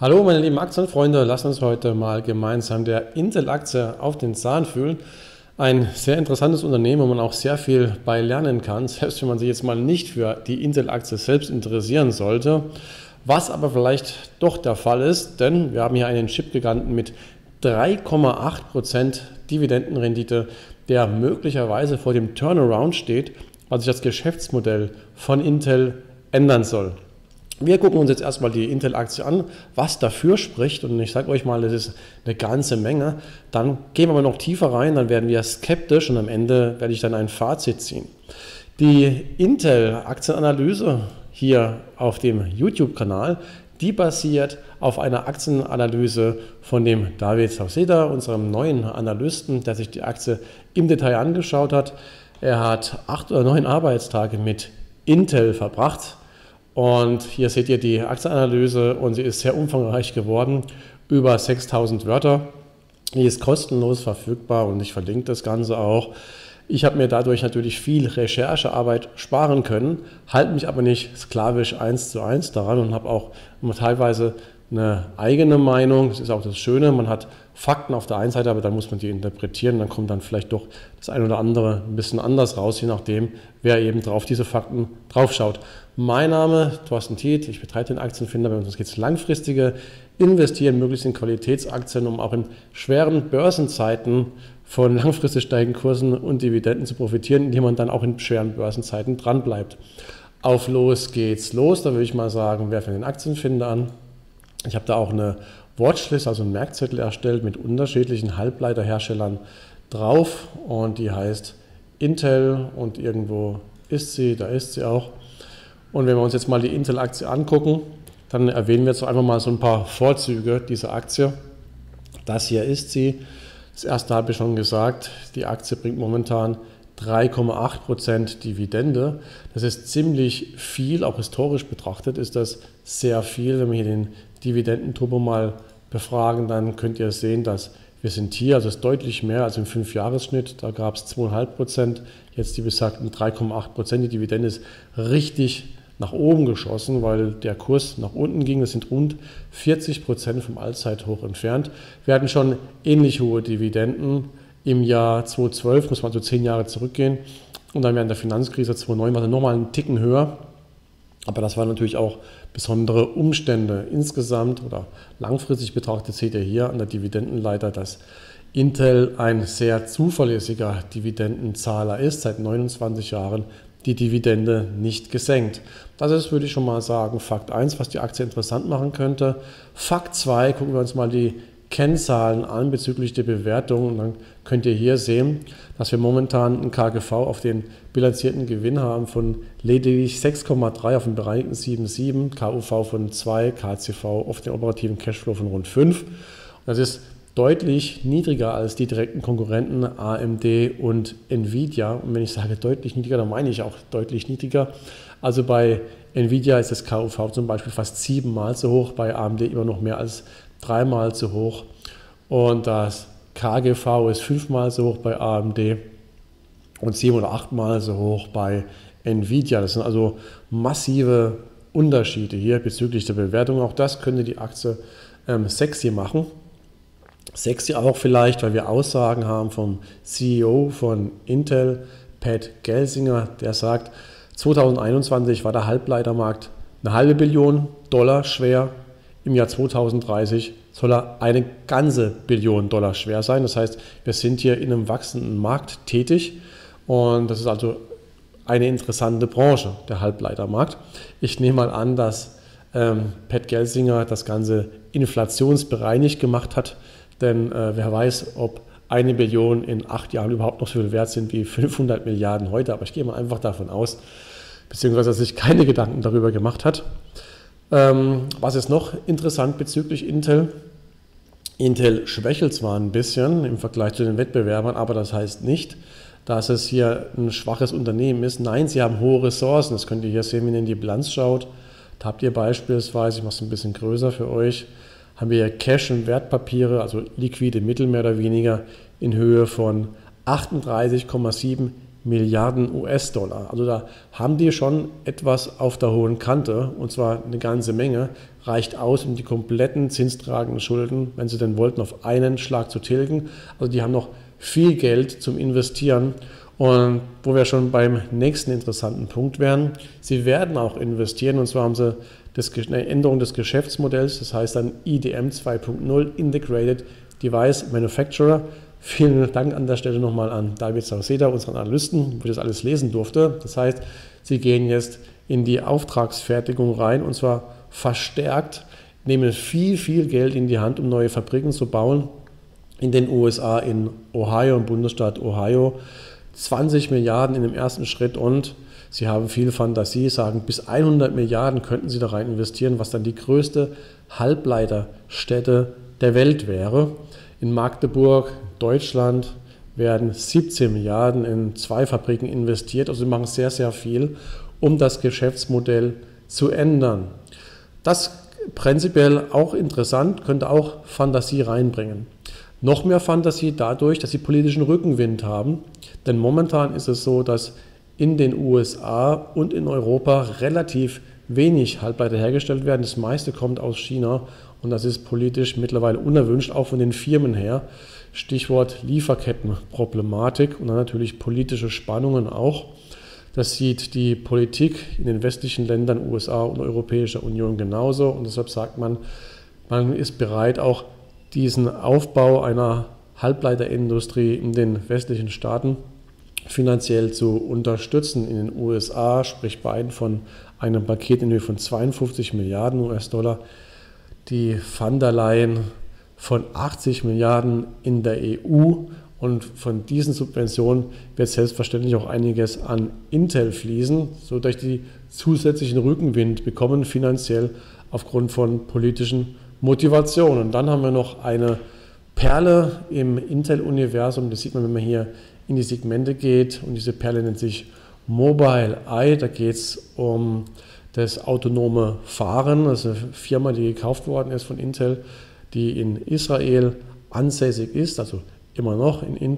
Hallo meine lieben Aktienfreunde, lasst uns heute mal gemeinsam der Intel-Aktie auf den Zahn fühlen. Ein sehr interessantes Unternehmen, wo man auch sehr viel bei lernen kann, selbst wenn man sich jetzt mal nicht für die Intel-Aktie selbst interessieren sollte. Was aber vielleicht doch der Fall ist, denn wir haben hier einen Chip-Giganten mit 3,8% Dividendenrendite, der möglicherweise vor dem Turnaround steht, weil sich das Geschäftsmodell von Intel ändern soll. Wir gucken uns jetzt erstmal die Intel-Aktie an, was dafür spricht, und ich sage euch mal, das ist eine ganze Menge. Dann gehen wir aber noch tiefer rein, dann werden wir skeptisch und am Ende werde ich dann ein Fazit ziehen. Die Intel-Aktienanalyse hier auf dem YouTube-Kanal, die basiert auf einer Aktienanalyse von dem David Sauceda, unserem neuen Analysten, der sich die Aktie im Detail angeschaut hat. Er hat 8 oder 9 Arbeitstage mit Intel verbracht. Und hier seht ihr die Aktienanalyse und sie ist sehr umfangreich geworden, über 6000 Wörter. Die ist kostenlos verfügbar und ich verlinke das Ganze auch. Ich habe mir dadurch natürlich viel Recherchearbeit sparen können, halte mich aber nicht sklavisch 1:1 daran und habe auch teilweise eine eigene Meinung. Das ist auch das Schöne, man hat Fakten auf der einen Seite, aber dann muss man die interpretieren, dann kommt dann vielleicht doch das eine oder andere ein bisschen anders raus, je nachdem, wer eben drauf diese Fakten drauf schaut. Mein Name Thorsten Tiet, ich betreibe den Aktienfinder, bei uns geht es langfristige Investieren, möglichst in Qualitätsaktien, um auch in schweren Börsenzeiten von langfristig steigenden Kursen und Dividenden zu profitieren, indem man dann auch in schweren Börsenzeiten dran bleibt. Auf los geht's los, da würde ich mal sagen, wer fängt den Aktienfinder an? Ich habe da auch eine Watchlist, also einen Merkzettel erstellt mit unterschiedlichen Halbleiterherstellern drauf und die heißt Intel und irgendwo ist sie, da ist sie auch. Und wenn wir uns jetzt mal die Intel-Aktie angucken, dann erwähnen wir jetzt einfach mal so ein paar Vorzüge dieser Aktie. Das hier ist sie. Das erste habe ich schon gesagt, die Aktie bringt momentan 3,8% Dividende. Das ist ziemlich viel, auch historisch betrachtet ist das sehr viel. Wenn wir hier den Dividendenturbo mal befragen, dann könnt ihr sehen, dass wir sind hier, also es ist deutlich mehr als im 5-Jahres-Schnitt, da gab es 2,5%, jetzt die besagten 3,8%. Die Dividende ist richtig nach oben geschossen, weil der Kurs nach unten ging. Das sind rund 40% vom Allzeithoch entfernt. Wir hatten schon ähnlich hohe Dividenden im Jahr 2012, muss man so 10 Jahre zurückgehen. Und dann während der Finanzkrise 2009 war es nochmal einen Ticken höher. Aber das waren natürlich auch besondere Umstände. Insgesamt oder langfristig betrachtet seht ihr hier an der Dividendenleiter, dass Intel ein sehr zuverlässiger Dividendenzahler ist, seit 29 Jahren die Dividende nicht gesenkt. Das ist, würde ich schon mal sagen, Fakt 1, was die Aktie interessant machen könnte. Fakt 2, gucken wir uns mal die Kennzahlen an bezüglich der Bewertung und dann könnt ihr hier sehen, dass wir momentan ein KGV auf den bilanzierten Gewinn haben von lediglich 6,3 auf den bereinigten 7,7, KUV von 2, KCV auf den operativen Cashflow von rund 5. Und das ist deutlich niedriger als die direkten Konkurrenten AMD und Nvidia. Und wenn ich sage deutlich niedriger, dann meine ich auch deutlich niedriger. Also bei Nvidia ist das KUV zum Beispiel fast 7-mal so hoch, bei AMD immer noch mehr als 3-mal so hoch. Und das KGV ist 5-mal so hoch bei AMD und 7- oder 8-mal so hoch bei Nvidia. Das sind also massive Unterschiede hier bezüglich der Bewertung. Auch das könnte die Aktie sexy machen. Sexy auch vielleicht, weil wir Aussagen haben vom CEO von Intel, Pat Gelsinger, der sagt, 2021 war der Halbleitermarkt $500 Billionen schwer. Im Jahr 2030 soll er eine ganze $1 Billion schwer sein. Das heißt, wir sind hier in einem wachsenden Markt tätig und das ist also eine interessante Branche, der Halbleitermarkt. Ich nehme mal an, dass Pat Gelsinger das Ganze inflationsbereinigt gemacht hat, denn wer weiß, ob 1 Billion in 8 Jahren überhaupt noch so viel wert sind wie 500 Milliarden heute, aber ich gehe mal einfach davon aus, beziehungsweise dass er sich keine Gedanken darüber gemacht hat. Was ist noch interessant bezüglich Intel? Intel schwächelt zwar ein bisschen im Vergleich zu den Wettbewerbern, aber das heißt nicht, dass es hier ein schwaches Unternehmen ist. Nein, sie haben hohe Ressourcen. Das könnt ihr hier sehen, wenn ihr in die Bilanz schaut. Da habt ihr beispielsweise, ich mache es ein bisschen größer für euch, haben wir hier Cash und Wertpapiere, also liquide Mittel mehr oder weniger, in Höhe von 38,7 Milliarden US-Dollar. Also da haben die schon etwas auf der hohen Kante, und zwar eine ganze Menge, reicht aus, um die kompletten zinstragenden Schulden, wenn sie denn wollten, auf einen Schlag zu tilgen. Also die haben noch viel Geld zum Investieren. Und wo wir schon beim nächsten interessanten Punkt wären, sie werden auch investieren, und zwar haben sie eine Änderung des Geschäftsmodells, das heißt dann IDM 2.0, Integrated Device Manufacturer. Vielen Dank an der Stelle nochmal an David Sauceda, unseren Analysten, wo ich das alles lesen durfte. Das heißt, sie gehen jetzt in die Auftragsfertigung rein, und zwar verstärkt, nehmen viel, viel Geld in die Hand, um neue Fabriken zu bauen. In den USA, in Ohio, im Bundesstaat Ohio, 20 Milliarden in dem ersten Schritt, und sie haben viel Fantasie, sagen, bis 100 Milliarden könnten sie da rein investieren, was dann die größte Halbleiterstätte der Welt wäre. In Magdeburg, Deutschland, werden 17 Milliarden in 2 Fabriken investiert. Also sie machen sehr, sehr viel, um das Geschäftsmodell zu ändern. Das prinzipiell auch interessant, könnte auch Fantasie reinbringen. Noch mehr Fantasie dadurch, dass sie politischen Rückenwind haben. Denn momentan ist es so, dass in den USA und in Europa relativ wenig Halbleiter hergestellt werden. Das meiste kommt aus China, und das ist politisch mittlerweile unerwünscht, auch von den Firmen her. Stichwort Lieferkettenproblematik und dann natürlich politische Spannungen auch. Das sieht die Politik in den westlichen Ländern, USA und Europäischer Union genauso, und deshalb sagt man, man ist bereit, auch diesen Aufbau einer Halbleiterindustrie in den westlichen Staaten finanziell zu unterstützen. In den USA spricht Biden von einem Paket in Höhe von 52 Milliarden US-Dollar. Die von der Leyen von 80 Milliarden in der EU, und von diesen Subventionen wird selbstverständlich auch einiges an Intel fließen, sodass die zusätzlichen Rückenwind bekommen finanziell aufgrund von politischen Motivationen. Und dann haben wir noch eine Perle im Intel-Universum, das sieht man, wenn man hier in die Segmente geht, und diese Perle nennt sich Mobileye. Da geht es um das autonome Fahren. Das ist eine Firma, die gekauft worden ist von Intel, die in Israel ansässig ist, also immer noch in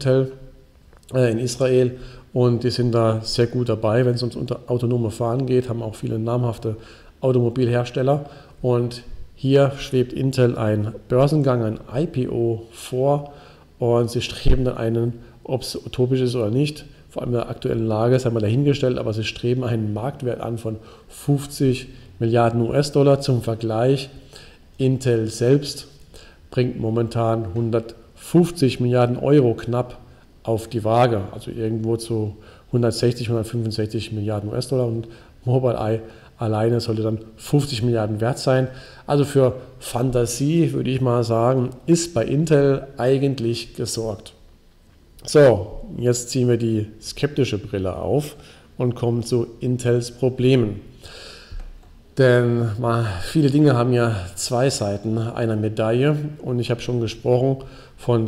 Israel, und die sind da sehr gut dabei, wenn es ums autonome Fahren geht, haben auch viele namhafte Automobilhersteller, und hier schwebt Intel ein Börsengang, ein IPO vor, und sie streben dann einen, ob es utopisch ist oder nicht, vor allem in der aktuellen Lage, sei mal dahingestellt, aber sie streben einen Marktwert an von 50 Milliarden US-Dollar. Zum Vergleich, Intel selbst bringt momentan 150 Milliarden Euro knapp auf die Waage, also irgendwo zu 160, 165 Milliarden US-Dollar, und Mobileye alleine sollte dann 50 Milliarden wert sein. Also für Fantasie, würde ich mal sagen, ist bei Intel eigentlich gesorgt. So, jetzt ziehen wir die skeptische Brille auf und kommen zu Intels Problemen. Denn viele Dinge haben ja zwei Seiten einer Medaille, und ich habe schon gesprochen von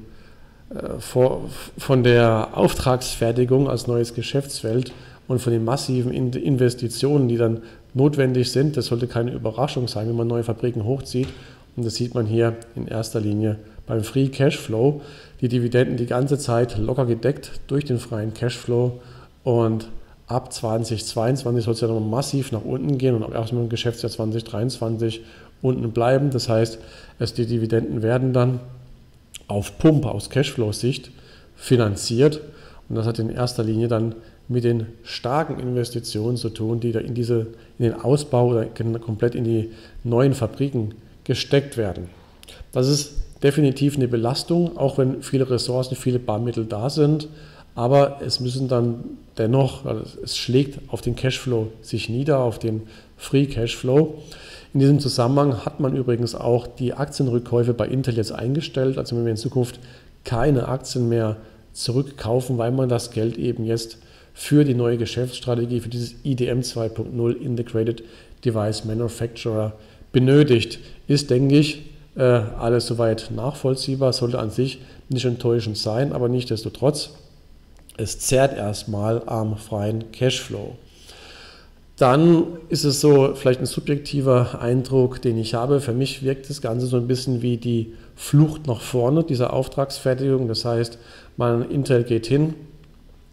der Auftragsfertigung als neues Geschäftsfeld und von den massiven Investitionen, die dann notwendig sind. Das sollte keine Überraschung sein, wenn man neue Fabriken hochzieht, und das sieht man hier in erster Linie beim Free Cashflow. Die Dividenden die ganze Zeit locker gedeckt durch den freien Cashflow, und ab 2022 soll es ja noch massiv nach unten gehen und auch erstmal im Geschäftsjahr 2023 unten bleiben. Das heißt, die Dividenden werden dann auf Pump aus Cashflow-Sicht finanziert, und das hat in erster Linie dann mit den starken Investitionen zu tun, die da in den Ausbau oder komplett in die neuen Fabriken gesteckt werden. Das ist definitiv eine Belastung, auch wenn viele Ressourcen, viele Barmittel da sind, aber es müssen dann dennoch, es schlägt auf den Cashflow sich nieder, auf den Free Cashflow. In diesem Zusammenhang hat man übrigens auch die Aktienrückkäufe bei Intel jetzt eingestellt, also wenn wir in Zukunft keine Aktien mehr zurückkaufen, weil man das Geld eben jetzt für die neue Geschäftsstrategie, für dieses IDM 2.0 Integrated Device Manufacturer benötigt. Ist, denke ich, alles soweit nachvollziehbar, sollte an sich nicht enttäuschend sein, aber nichtsdestotrotz, es zerrt erstmal am freien Cashflow. Dann ist es so, vielleicht ein subjektiver Eindruck, den ich habe. Für mich wirkt das Ganze so ein bisschen wie die Flucht nach vorne dieser Auftragsfertigung. Das heißt, Intel geht hin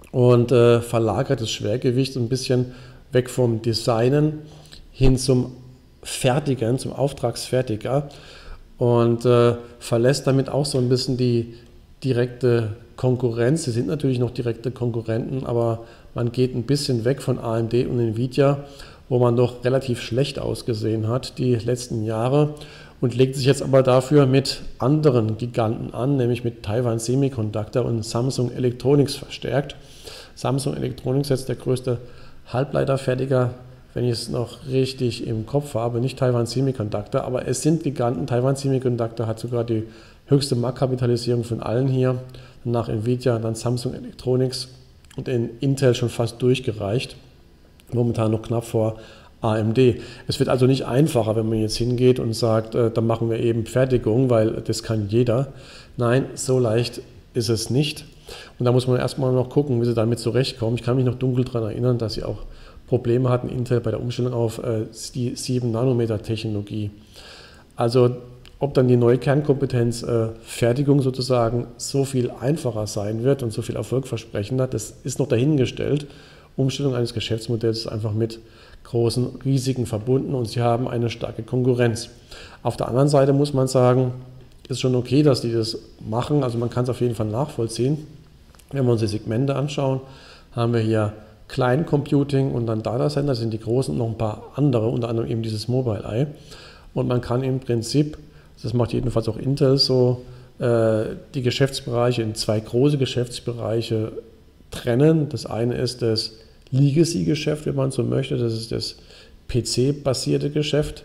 und verlagert das Schwergewicht ein bisschen weg vom Designen hin zum Fertigen, zum Auftragsfertiger und verlässt damit auch so ein bisschen die direkte Konkurrenz. Sie sind natürlich noch direkte Konkurrenten, aber man geht ein bisschen weg von AMD und Nvidia, wo man doch relativ schlecht ausgesehen hat die letzten Jahre und legt sich jetzt aber dafür mit anderen Giganten an, nämlich mit Taiwan Semiconductor und Samsung Electronics verstärkt. Samsung Electronics ist jetzt der größte Halbleiterfertiger, wenn ich es noch richtig im Kopf habe, nicht Taiwan Semiconductor, aber es sind Giganten. Taiwan Semiconductor hat sogar die höchste Marktkapitalisierung von allen hier, nach Nvidia, dann Samsung Electronics und in Intel schon fast durchgereicht, momentan noch knapp vor AMD. Es wird also nicht einfacher, wenn man jetzt hingeht und sagt, dann machen wir eben Fertigung, weil das kann jeder. Nein, so leicht ist es nicht. Und da muss man erstmal noch gucken, wie sie damit zurechtkommen. Ich kann mich noch dunkel daran erinnern, dass sie auch Probleme hatten, Intel bei der Umstellung auf die 7-Nanometer-Technologie. Also ob dann die neue Kernkompetenz Fertigung sozusagen so viel einfacher sein wird und so viel erfolgversprechender, das ist noch dahingestellt. Umstellung eines Geschäftsmodells ist einfach mit großen Risiken verbunden und sie haben eine starke Konkurrenz. Auf der anderen Seite muss man sagen, ist schon okay, dass die das machen, also man kann es auf jeden Fall nachvollziehen. Wenn wir uns die Segmente anschauen, haben wir hier Client Computing und dann Data Center, das sind die großen und noch ein paar andere, unter anderem eben dieses Mobileye. Und man kann im Prinzip, das macht jedenfalls auch Intel so, die Geschäftsbereiche in zwei große Geschäftsbereiche trennen. Das eine ist das Legacy-Geschäft, wenn man so möchte, das ist das PC-basierte Geschäft.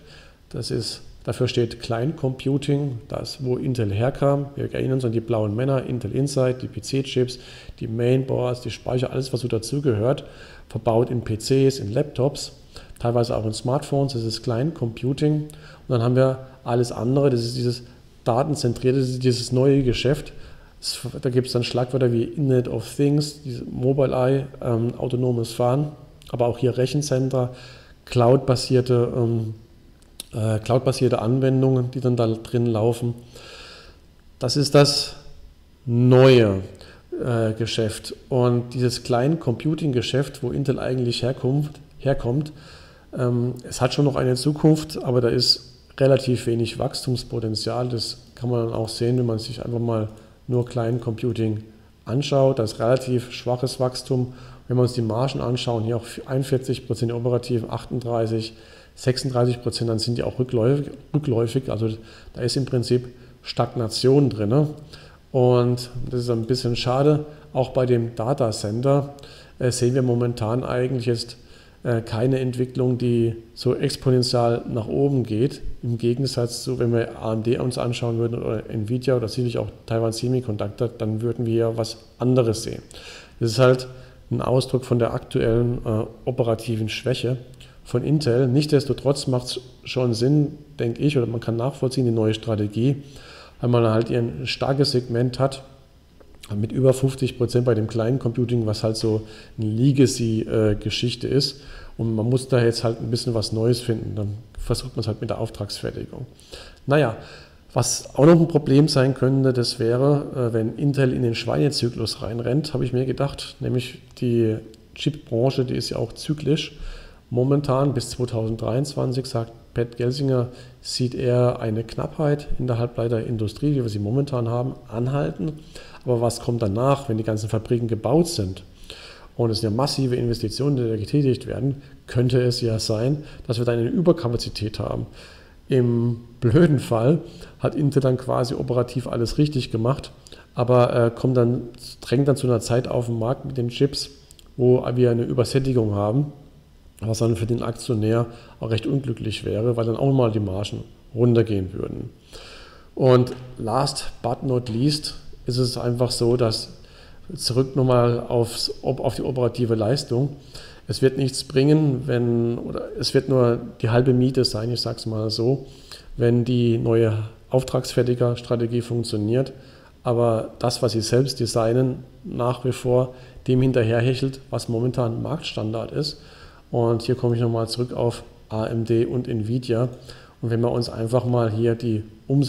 Dafür steht Client Computing, das wo Intel herkam. Wir erinnern uns an die blauen Männer, Intel Inside, die PC-Chips, die Mainboards, die Speicher, alles was so dazugehört, verbaut in PCs, in Laptops, teilweise auch in Smartphones, das ist Client Computing. Und dann haben wir alles andere, das ist dieses datenzentrierte, das ist dieses neue Geschäft. Da gibt es dann Schlagwörter wie Internet of Things, Mobileye, autonomes Fahren, aber auch hier Rechencenter, cloud-basierte Anwendungen, die dann da drin laufen. Das ist das neue Geschäft. Und dieses kleine Computing-Geschäft, wo Intel eigentlich herkommt, es hat schon noch eine Zukunft, aber da ist relativ wenig Wachstumspotenzial. Das kann man dann auch sehen, wenn man sich einfach mal nur Client Computing anschaut. Das ist relativ schwaches Wachstum. Wenn wir uns die Margen anschauen, hier auch 41% operativen, 38%, 36%, dann sind die auch rückläufig. Also da ist im Prinzip Stagnation drin. Und das ist ein bisschen schade. Auch bei dem Data Center sehen wir momentan eigentlich jetzt keine Entwicklung, die so exponentiell nach oben geht. Im Gegensatz zu, wenn wir AMD uns anschauen würden oder Nvidia oder sicherlich auch Taiwan Semiconductor, dann würden wir ja was anderes sehen. Das ist halt ein Ausdruck von der aktuellen operativen Schwäche von Intel. Nichtsdestotrotz macht es schon Sinn, denke ich, oder man kann nachvollziehen, die neue Strategie, weil man halt ein starkes Segment hat, mit über 50% bei dem kleinen Computing, was halt so eine Legacy-Geschichte ist. Und man muss da jetzt halt ein bisschen was Neues finden. Dann versucht man es halt mit der Auftragsfertigung. Naja, was auch noch ein Problem sein könnte, das wäre, wenn Intel in den Schweinezyklus reinrennt, habe ich mir gedacht. Nämlich die Chipbranche, die ist ja auch zyklisch. Momentan bis 2023, sagt Pat Gelsinger, sieht er eine Knappheit in der Halbleiterindustrie, wie wir sie momentan haben, anhalten. Aber was kommt danach, wenn die ganzen Fabriken gebaut sind und es sind ja massive Investitionen, die da getätigt werden, könnte es ja sein, dass wir dann eine Überkapazität haben. Im blöden Fall hat Intel dann quasi operativ alles richtig gemacht, aber drängt dann zu einer Zeit auf den Markt mit den Chips, wo wir eine Übersättigung haben, was dann für den Aktionär auch recht unglücklich wäre, weil dann auch mal die Margen runtergehen würden. Und last but not least ist es einfach so, dass zurück nochmal auf die operative Leistung, es wird nichts bringen, es wird nur die halbe Miete sein, ich sage es mal so, wenn die neue Auftragsfertiger-Strategie funktioniert, aber das, was sie selbst designen, nach wie vor dem hinterherhechelt, was momentan Marktstandard ist. Und hier komme ich nochmal zurück auf AMD und Nvidia. Und wenn wir uns einfach mal hier die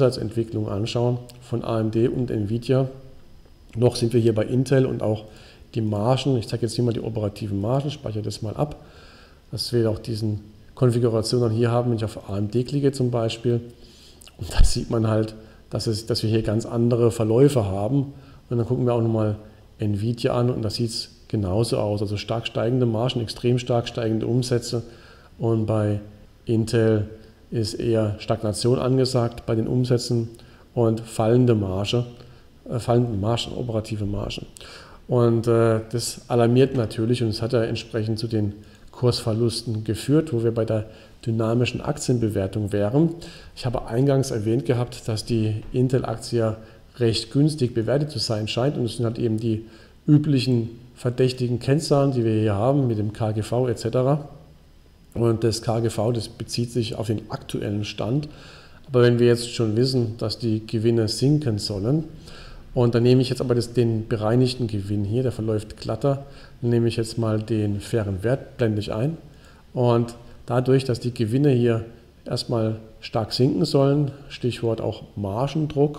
Umsatzentwicklung anschauen von AMD und Nvidia, noch sind wir hier bei Intel und auch die Margen. Ich zeige jetzt hier mal die operativen Margen, speichere das mal ab, dass wir auch diesen Konfiguration dann hier haben, wenn ich auf AMD klicke zum Beispiel. Und da sieht man halt, dass wir hier ganz andere Verläufe haben. Und dann gucken wir auch nochmal Nvidia an und da sieht es genauso aus. Also stark steigende Margen, extrem stark steigende Umsätze. Und bei Intel ist eher Stagnation angesagt bei den Umsätzen und fallende Margen, operative Margen. Und das alarmiert natürlich und es hat ja entsprechend zu den Kursverlusten geführt, wo wir bei der dynamischen Aktienbewertung wären. Ich habe eingangs erwähnt gehabt, dass die Intel-Aktie recht günstig bewertet zu sein scheint und es sind halt eben die üblichen verdächtigen Kennzahlen, die wir hier haben mit dem KGV etc. Und das KGV, das bezieht sich auf den aktuellen Stand. Aber wenn wir jetzt schon wissen, dass die Gewinne sinken sollen, und dann nehme ich jetzt aber den bereinigten Gewinn hier, der verläuft glatter, dann nehme ich jetzt mal den fairen Wert, blende ich ein. Und dadurch, dass die Gewinne hier erstmal stark sinken sollen, Stichwort auch Margendruck,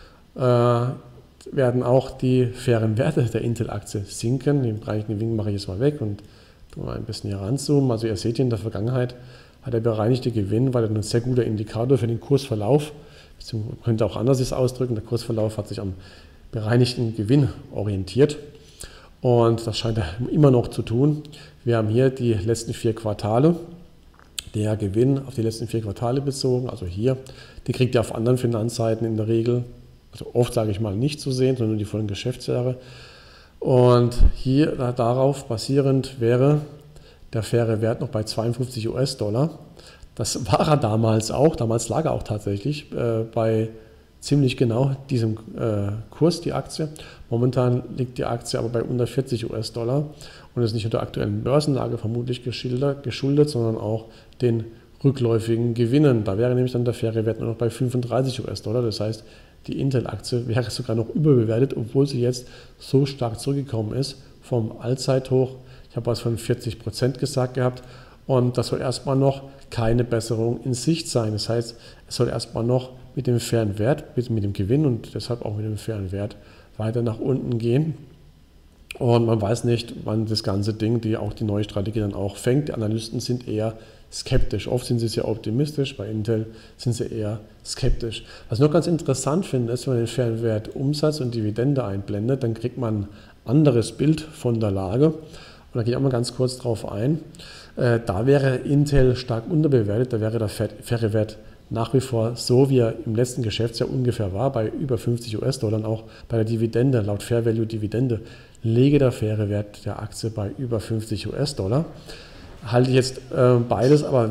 werden auch die fairen Werte der Intel-Aktie sinken. Den bereinigten Gewinn mache ich jetzt mal weg und mal ein bisschen hier ranzoomen. Also ihr seht hier in der Vergangenheit hat der bereinigte Gewinn, weil er ein sehr guter Indikator für den Kursverlauf, man könnte auch anders es ausdrücken, der Kursverlauf hat sich am bereinigten Gewinn orientiert und das scheint er immer noch zu tun. Wir haben hier die letzten 4 Quartale, der Gewinn auf die letzten 4 Quartale bezogen, also hier, die kriegt ihr auf anderen Finanzseiten in der Regel, also oft sage ich mal nicht zu sehen, sondern die vollen Geschäftsjahre. Und hier darauf basierend wäre der faire Wert noch bei 52 US-Dollar. Das war er damals auch, damals lag er auch tatsächlich bei ziemlich genau diesem Kurs, die Aktie. Momentan liegt die Aktie aber bei unter 40 US-Dollar und ist nicht nur der aktuellen Börsenlage vermutlich geschuldet, sondern auch den rückläufigen Gewinnen. Da wäre nämlich dann der faire Wert nur noch bei 35 US-Dollar. Das heißt, die Intel-Aktie wäre sogar noch überbewertet, obwohl sie jetzt so stark zurückgekommen ist vom Allzeithoch. Ich habe was von 40% gesagt gehabt und das soll erstmal noch keine Besserung in Sicht sein. Das heißt, es soll erstmal noch mit dem fairen Wert, mit dem Gewinn und deshalb auch mit dem fairen Wert weiter nach unten gehen. Und man weiß nicht, wann das ganze Ding, auch die neue Strategie dann auch fängt. Die Analysten sind eher skeptisch. Oft sind sie sehr optimistisch, bei Intel sind sie eher skeptisch. Was ich noch ganz interessant finde, ist, wenn man den fairen Wert Umsatz und Dividende einblendet, dann kriegt man ein anderes Bild von der Lage. Und da gehe ich auch mal ganz kurz drauf ein. Da wäre Intel stark unterbewertet, da wäre der faire Wert nach wie vor so, wie er im letzten Geschäftsjahr ungefähr war, bei über 50 US-Dollar. Auch bei der Dividende, laut Fair Value Dividende, läge der faire Wert der Aktie bei über 50 US-Dollar. Halte ich jetzt beides aber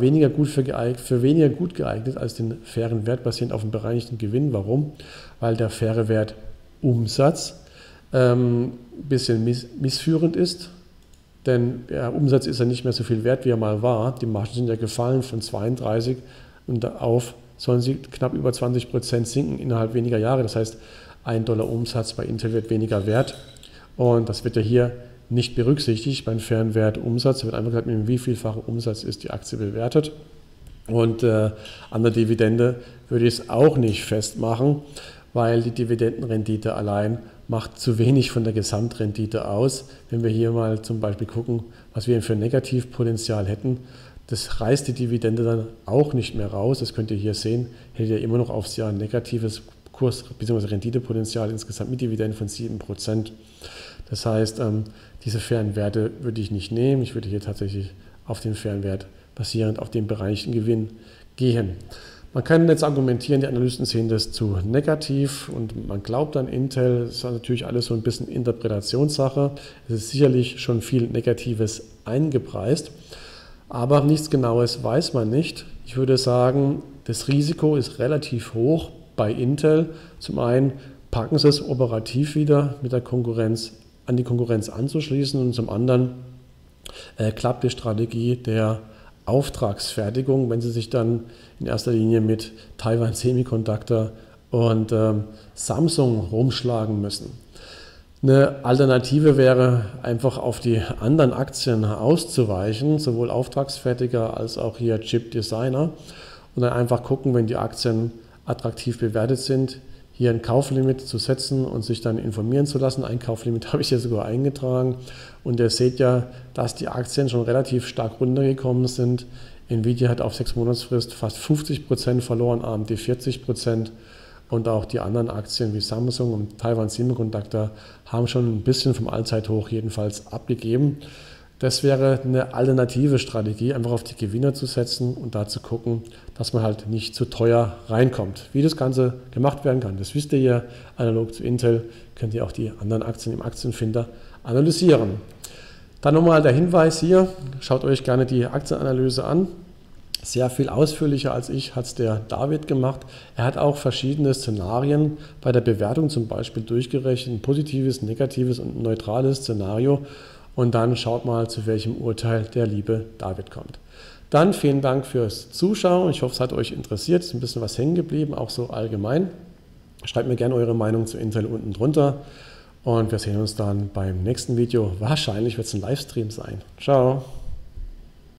für weniger gut geeignet als den fairen Wert basierend auf dem bereinigten Gewinn. Warum? Weil der faire Wert Umsatz ein bisschen missführend ist. Denn der Umsatz ist ja nicht mehr so viel wert, wie er mal war. Die Margen sind ja gefallen von 32 und sollen sie knapp über 20% sinken innerhalb weniger Jahre. Das heißt, $1 Umsatz bei Intel wird weniger wert. Und das wird ja hier nicht berücksichtigt beim fairen Wert Umsatz. Da wird einfach gesagt, mit wie vielfachen Umsatz ist die Aktie bewertet. Und an der Dividende würde ich es auch nicht festmachen, weil die Dividendenrendite allein macht zu wenig von der Gesamtrendite aus. Wenn wir hier mal zum Beispiel gucken, was wir für ein Negativpotenzial hätten, das reißt die Dividende dann auch nicht mehr raus. Das könnt ihr hier sehen, hätte ihr immer noch aufs Jahr ein negatives Kurs- bzw. Renditepotenzial insgesamt mit Dividenden von 7%. Das heißt, diese fairen Werte würde ich nicht nehmen. Ich würde hier tatsächlich auf den fairen Wert basierend auf dem bereinigten Gewinn gehen. Man kann jetzt argumentieren, die Analysten sehen das zu negativ und man glaubt an Intel. Das ist natürlich alles so ein bisschen Interpretationssache. Es ist sicherlich schon viel Negatives eingepreist, aber nichts Genaues weiß man nicht. Ich würde sagen, das Risiko ist relativ hoch bei Intel. Zum einen packen sie es operativ wieder mit der Konkurrenz an die Konkurrenz anzuschließen und zum anderen klappt die Strategie der Auftragsfertigung, wenn sie sich dann in erster Linie mit Taiwan Semiconductor und Samsung rumschlagen müssen. Eine Alternative wäre einfach auf die anderen Aktien auszuweichen, sowohl Auftragsfertiger als auch hier Chip Designer und dann einfach gucken, wenn die Aktien attraktiv bewertet sind, hier ein Kauflimit zu setzen und sich dann informieren zu lassen. Ein Kauflimit habe ich hier sogar eingetragen und ihr seht ja, dass die Aktien schon relativ stark runtergekommen sind. Nvidia hat auf 6 Monatsfrist fast 50% verloren, AMD 40% und auch die anderen Aktien wie Samsung und Taiwan Semiconductor haben schon ein bisschen vom Allzeithoch jedenfalls abgegeben. Das wäre eine alternative Strategie, einfach auf die Gewinner zu setzen und da zu gucken, dass man halt nicht zu teuer reinkommt. Wie das Ganze gemacht werden kann, das wisst ihr ja. Analog zu Intel könnt ihr auch die anderen Aktien im Aktienfinder analysieren. Dann nochmal der Hinweis hier, schaut euch gerne die Aktienanalyse an. Sehr viel ausführlicher als ich hat es der David gemacht. Er hat auch verschiedene Szenarien bei der Bewertung zum Beispiel durchgerechnet, ein positives, negatives und ein neutrales Szenario. Und dann schaut mal, zu welchem Urteil der liebe David kommt. Dann vielen Dank fürs Zuschauen. Ich hoffe, es hat euch interessiert. Es ist ein bisschen was hängen geblieben, auch so allgemein. Schreibt mir gerne eure Meinung zu Intel unten drunter. Und wir sehen uns dann beim nächsten Video. Wahrscheinlich wird es ein Livestream sein. Ciao.